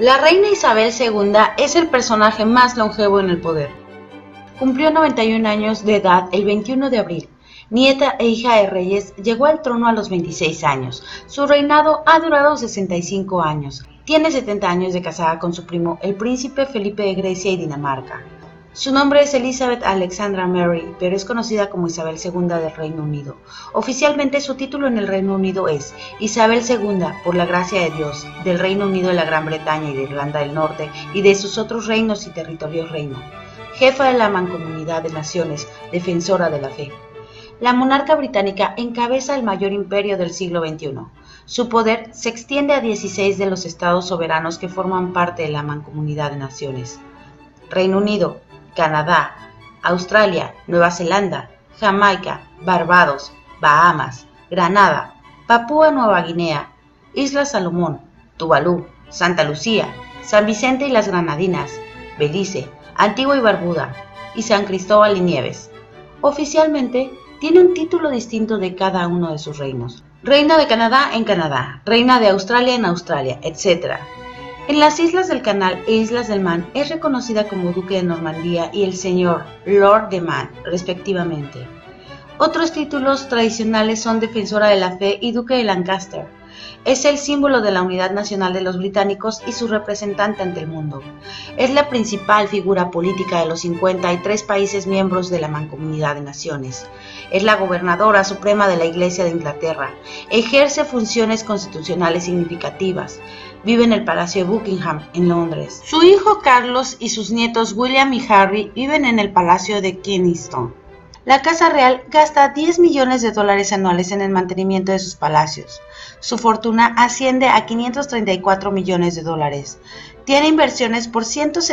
La reina Isabel II es el personaje más longevo en el poder. Cumplió 91 años de edad el 21 de abril. Nieta e hija de reyes, llegó al trono a los 26 años. Su reinado ha durado 65 años. Tiene 70 años de casada con su primo, el príncipe Felipe de Grecia y Dinamarca. Su nombre es Elizabeth Alexandra Mary, pero es conocida como Isabel II del Reino Unido. Oficialmente su título en el Reino Unido es Isabel II, por la gracia de Dios, del Reino Unido de la Gran Bretaña y de Irlanda del Norte y de sus otros reinos y territorios reino. Jefa de la Mancomunidad de Naciones, defensora de la fe. La monarca británica encabeza el mayor imperio del siglo XXI. Su poder se extiende a 16 de los estados soberanos que forman parte de la Mancomunidad de Naciones. Reino Unido, Canadá, Australia, Nueva Zelanda, Jamaica, Barbados, Bahamas, Granada, Papúa Nueva Guinea, Islas Salomón, Tuvalu, Santa Lucía, San Vicente y las Granadinas, Belice, Antigua y Barbuda y San Cristóbal y Nieves. Oficialmente, tiene un título distinto de cada uno de sus reinos. Reina de Canadá en Canadá, Reina de Australia en Australia, etc. En las Islas del Canal e Islas del Man es reconocida como Duque de Normandía y el Señor Lord de Man, respectivamente. Otros títulos tradicionales son Defensora de la Fe y Duque de Lancaster. Es el símbolo de la unidad nacional de los británicos y su representante ante el mundo. Es la principal figura política de los 53 países miembros de la Mancomunidad de Naciones. Es la gobernadora suprema de la Iglesia de Inglaterra. Ejerce funciones constitucionales significativas. Vive en el Palacio de Buckingham, en Londres. Su hijo Carlos y sus nietos William y Harry viven en el Palacio de Kensington. La Casa Real gasta 10 millones de dólares anuales en el mantenimiento de sus palacios. Su fortuna asciende a 534 millones de dólares. Tiene inversiones por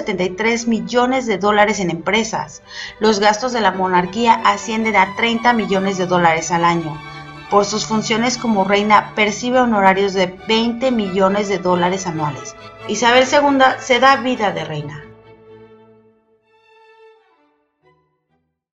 173 millones de dólares en empresas. Los gastos de la monarquía ascienden a 30 millones de dólares al año. Por sus funciones como reina, percibe honorarios de 20 millones de dólares anuales. Isabel II se da vida de reina.